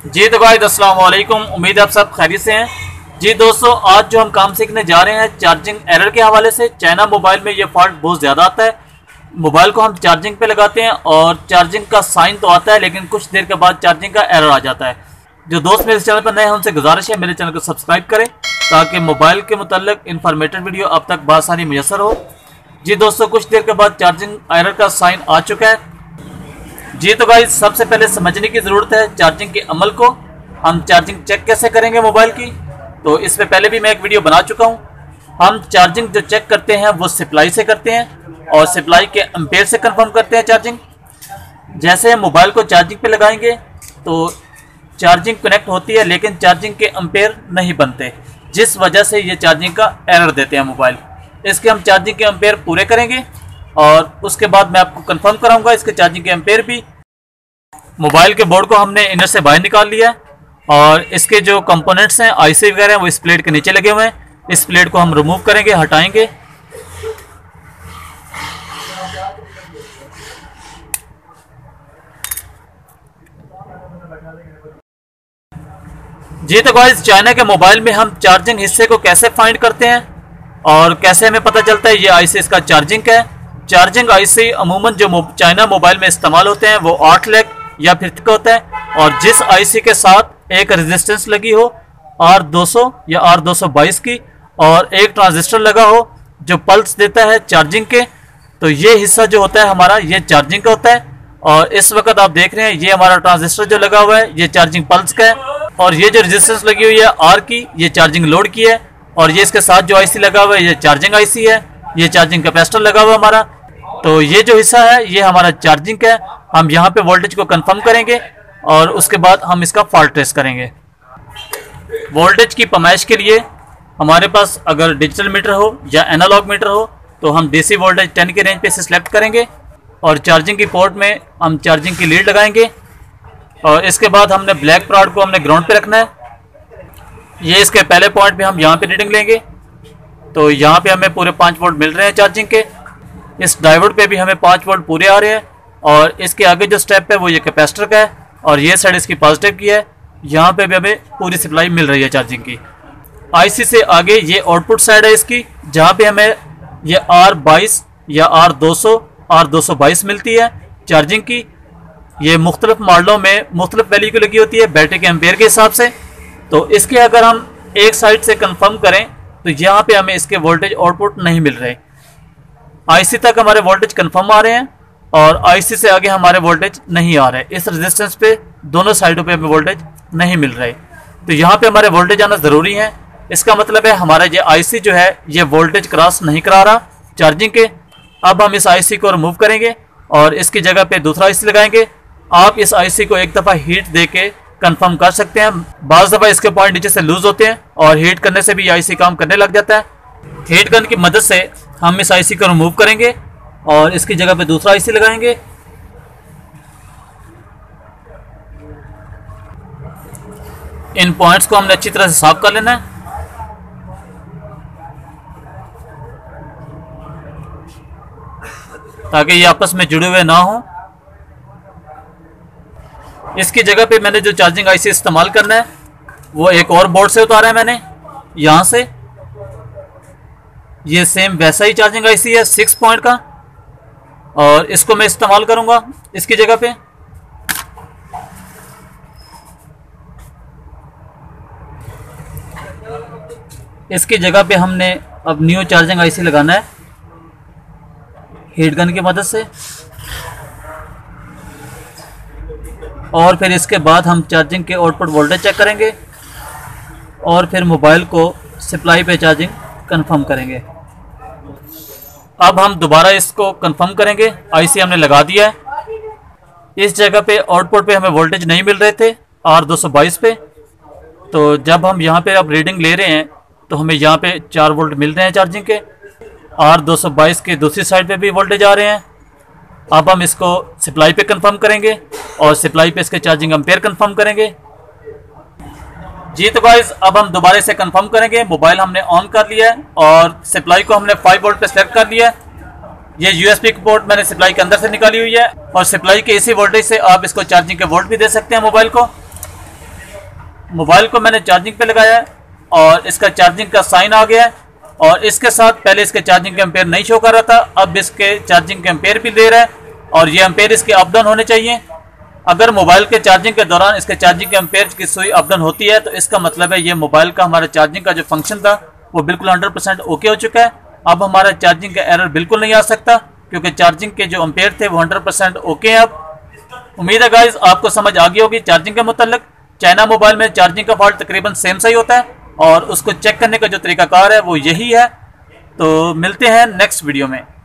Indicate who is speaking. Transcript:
Speaker 1: जी तो गाइस अस्सलाम वालेकुम, उम्मीद है आप सब खैरियत से हैं। जी दोस्तों, आज जो हम काम सीखने जा रहे हैं चार्जिंग एरर के हवाले से। चाइना मोबाइल में ये फॉल्ट बहुत ज़्यादा आता है। मोबाइल को हम चार्जिंग पे लगाते हैं और चार्जिंग का साइन तो आता है, लेकिन कुछ देर के बाद चार्जिंग का एरर आ जाता है। जो दोस्त मेरे चैनल पर नए हैं उनसे गुजारिश है मेरे चैनल को सब्सक्राइब करें ताकि मोबाइल के मुतल्लिक इंफॉर्मेटिव वीडियो अब तक बआसानी मुयसर हो। जी दोस्तों, कुछ देर के बाद चार्जिंग एरर का साइन आ चुका है। जी तो गाइस, सबसे पहले समझने की ज़रूरत है चार्जिंग के अमल को। हम चार्जिंग चेक कैसे करेंगे मोबाइल की, तो इस पे पहले भी मैं एक वीडियो बना चुका हूँ। हम चार्जिंग जो चेक करते हैं वो सप्लाई से करते हैं और सप्लाई के एम्पेयर से कंफर्म करते हैं चार्जिंग। जैसे हम मोबाइल को चार्जिंग पे लगाएंगे तो चार्जिंग कनेक्ट होती है, लेकिन चार्जिंग के एम्पेयर नहीं बनते, जिस वजह से ये चार्जिंग का एरर देते हैं मोबाइल। इसके हम चार्जिंग के एम्पेयर पूरे करेंगे और उसके बाद मैं आपको कंफर्म कराऊंगा इसके चार्जिंग के एम्पेयर भी। मोबाइल के बोर्ड को हमने इनर से बाहर निकाल लिया है और इसके जो कंपोनेंट्स हैं, आईसी वगैरह हैं, वो इस प्लेट के नीचे लगे हुए हैं। इस प्लेट को हम रिमूव करेंगे, हटाएंगे। जी तो गाइस, चाइना के मोबाइल में हम चार्जिंग हिस्से को कैसे फाइंड करते हैं और कैसे हमें पता चलता है ये आईसी इसका चार्जिंग का है। चार्जिंग आईसी अमूमन जो चाइना मोबाइल में इस्तेमाल होते हैं वो 8 लेग या फिर थिक होता है, और जिस आईसी के साथ एक रेजिस्टेंस लगी हो R200 या R222 की और एक ट्रांजिस्टर लगा हो जो पल्स देता है चार्जिंग के, तो ये हिस्सा जो होता है हमारा ये चार्जिंग का होता है। और इस वक्त आप देख रहे हैं ये हमारा ट्रांजिस्टर जो लगा हुआ है ये चार्जिंग पल्स का है, और ये जो रेजिस्टेंस लगी हुई है R की ये चार्जिंग लोड की है, और ये इसके साथ जो आईसी लगा हुआ है ये चार्जिंग आईसी है, ये चार्जिंग कैपेसिटर लगा हुआ है हमारा। तो ये जो हिस्सा है ये हमारा चार्जिंग का है। हम यहाँ पे वोल्टेज को कंफर्म करेंगे और उसके बाद हम इसका फॉल्ट ट्रेस करेंगे। वोल्टेज की पैमाइश के लिए हमारे पास अगर डिजिटल मीटर हो या एनालॉग मीटर हो तो हम डीसी वोल्टेज 10 के रेंज पे इसे सिलेक्ट करेंगे और चार्जिंग की पोर्ट में हम चार्जिंग की लीड लगाएंगे। और इसके बाद हमने ब्लैक प्रॉड को हमने ग्राउंड पे रखना है। ये इसके पहले पॉइंट पे हम यहाँ पे रीडिंग लेंगे, तो यहाँ पे हमें पूरे 5 वोल्ट मिल रहे हैं चार्जिंग के। इस डायोड पे भी हमें 5 वोल्ट पूरे आ रहे हैं, और इसके आगे जो स्टेप है वो ये कैपेसिटर का है और ये साइड इसकी पॉजिटिव की है। यहाँ पे भी हमें पूरी सप्लाई मिल रही है चार्जिंग की। आईसी से आगे ये आउटपुट साइड है इसकी, जहाँ पे हमें ये R22 या R200 R222 मिलती है चार्जिंग की। ये मुख्तलिफ मॉडलों में मुख्तलिफ वैल्यू की लगी होती है बैटरी के एम्पेयर के हिसाब से। तो इसके अगर हम एक साइड से कंफर्म करें तो यहाँ पे हमें इसके वोल्टेज आउटपुट नहीं मिल रहे। आईसी तक हमारे वोल्टेज कंफर्म आ रहे हैं और आईसी से आगे हमारे वोल्टेज नहीं आ रहे। इस रेजिस्टेंस पे दोनों साइडों पे हमें वोल्टेज नहीं मिल रहे, तो यहाँ पे हमारे वोल्टेज आना ज़रूरी है। इसका मतलब है हमारा ये आईसी जो है ये वोल्टेज क्रॉस नहीं करा रहा चार्जिंग के। अब हम इस आईसी को रिमूव करेंगे और इसकी जगह पे दूसरा आईसी लगाएंगे। आप इस आईसी को एक दफ़ा हीट दे के कन्फर्म कर सकते हैं। बाज़ दफ़ा इसके पॉइंट नीचे से लूज होते हैं और हीट करने से भी आईसी काम करने लग जाता है। हीट गन की मदद से हम इस आईसी को रिमूव करेंगे और इसकी जगह पे दूसरा आईसी लगाएंगे। इन पॉइंट्स को हमने अच्छी तरह से साफ कर लेना है। ताकि ये आपस में जुड़े हुए ना हो। इसकी जगह पे मैंने जो चार्जिंग आईसी इस्तेमाल करना है वो एक और बोर्ड से उतारा है मैंने यहाँ से। ये सेम वैसा ही चार्जिंग आईसी है 6 पॉइंट का, और इसको मैं इस्तेमाल करूंगा इसकी जगह पे। इसकी जगह पे हमने अब न्यू चार्जिंग आईसी लगाना है हीट गन की मदद से, और फिर इसके बाद हम चार्जिंग के आउटपुट वोल्टेज चेक करेंगे और फिर मोबाइल को सप्लाई पे चार्जिंग कंफर्म करेंगे। अब हम दोबारा इसको कंफर्म करेंगे। आईसी हमने लगा दिया है। इस जगह पे आउटपुट पे हमें वोल्टेज नहीं मिल रहे थे R222 पे, तो जब हम यहाँ पे अब रीडिंग ले रहे हैं तो हमें यहाँ पे 4 वोल्ट मिल रहे हैं चार्जिंग के। R222 के दूसरी साइड पे भी वोल्टेज आ रहे हैं। अब हम इसको सप्लाई पे कंफर्म करेंगे और सप्लाई पे इसके चार्जिंग एम्पेयर कंफर्म करेंगे। जी तो गाइस, अब हम दोबारा से कंफर्म करेंगे। मोबाइल हमने ऑन कर लिया है और सप्लाई को हमने 5 वोल्ट पे सेलेक्ट कर लिया है। ये यूएसबी की पोर्ट मैंने सप्लाई के अंदर से निकाली हुई है और सप्लाई के इसी वोल्टेज से आप इसको चार्जिंग के वोल्ट भी दे सकते हैं मोबाइल को। मोबाइल को मैंने चार्जिंग पे लगाया है और इसका चार्जिंग का साइन आ गया है, और इसके साथ पहले इसके चार्जिंग के एम्पेयर नहीं शो कर रहा था, अब इसके चार्जिंग के एम्पेयर भी दे रहा है, और ये एम्पेयर इसके अप डाउन होने चाहिए। अगर मोबाइल के चार्जिंग के दौरान इसके चार्जिंग के एम्पेयर की सुई अप डाउन होती है तो इसका मतलब है ये मोबाइल का हमारा चार्जिंग का जो फंक्शन था वो बिल्कुल 100% ओके हो चुका है। अब हमारा चार्जिंग का एरर बिल्कुल नहीं आ सकता क्योंकि चार्जिंग के जो एम्पेयर थे वो 100% ओके हैं। अब उम्मीद है गाइज आपको समझ आ गई होगी चार्जिंग के मुतालिक। चाइना मोबाइल में चार्जिंग का फॉल्ट तकरीबन सेम सही होता है और उसको चेक करने का जो तरीकाकार है वो यही है। तो मिलते हैं नेक्स्ट वीडियो में।